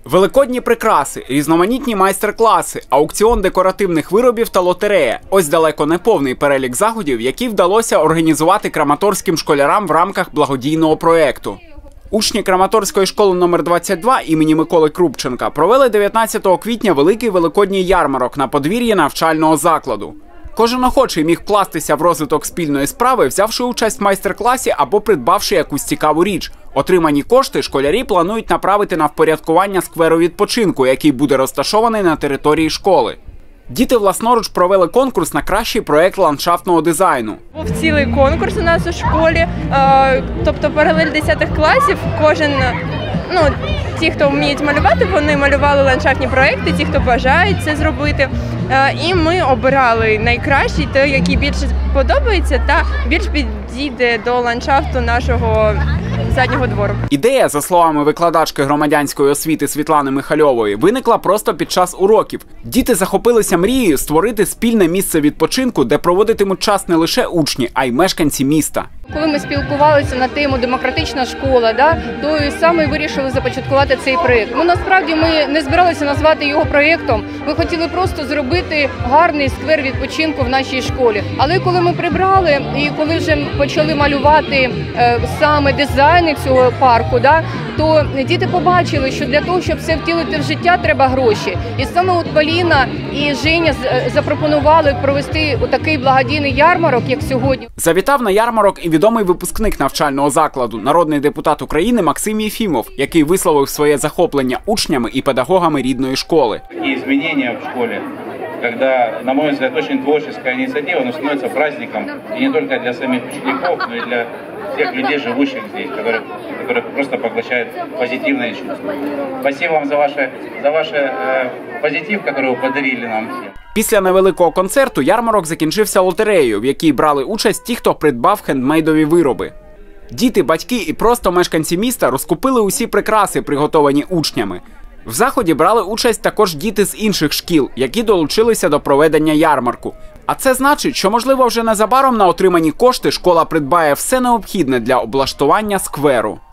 Великодні прикраси, різноманітні майстер-класи, аукціон декоративних виробів та лотерея – ось далеко не повний перелік заходів, які вдалося організувати краматорським школярам в рамках благодійного проєкту. Учні Краматорської школи номер 22 імені Миколи Крупченка провели 19 квітня великий великодній ярмарок на подвір'ї навчального закладу. Кожен охочий міг вкластися в розвиток спільної справи, взявши участь в майстер-класі або придбавши якусь цікаву річ. Отримані кошти школярі планують направити на впорядкування скверу відпочинку, який буде розташований на території школи. Діти власноруч провели конкурс на кращий проєкт ландшафтного дизайну. Був цілий конкурс у нас у школі, тобто паралель 10 класів, кожен, ті, хто вміють малювати, вони малювали ландшафтні проєкти, ті, хто бажають це зробити. І ми обирали найкращий, той, який більше подобається та більш підійде до ландшафту нашого заднього двору. Ідея, за словами викладачки громадянської освіти Світлани Михальової, виникла просто під час уроків. Діти захопилися мрією створити спільне місце відпочинку, де проводитимуть час не лише учні, а й мешканці міста. Коли ми спілкувалися на тему «Демократична школа», то саме вирішили започаткувати цей проєкт. Насправді ми не збиралися назвати його проєктом, ми хотіли просто зробити гарний сквер відпочинку в нашій школі. Але коли ми прибрали і коли вже почали малювати саме дизайни цього парку, то діти побачили, що для того, щоб це втілити в життя, треба гроші. І саме Поліна і Женя запропонували провести такий благодійний ярмарок, як сьогодні. Завітав на ярмарок і відомий випускник навчального закладу, народний депутат України Максим Єфімов, який висловив своє захоплення учнями і педагогами рідної школи. І змінення в школі, коли, на мой взгляд, дуже творческая инициатива, но становится праздником и не только для самих учеников, но и для тех людей, живущих здесь, которых просто поглощает позитивное чувство. Спасибо вам за ваш позитив, который вы подарили нам всем. Після невеликого концерту ярмарок закінчився лотереєю, в якій брали участь ті, хто придбав хендмейдові вироби. Діти, батьки і просто мешканці міста розкупили усі прикраси, приготовані учнями. В заході брали участь також діти з інших шкіл, які долучилися до проведення ярмарку. А це значить, що, можливо, вже незабаром на отримані кошти школа придбає все необхідне для облаштування скверу.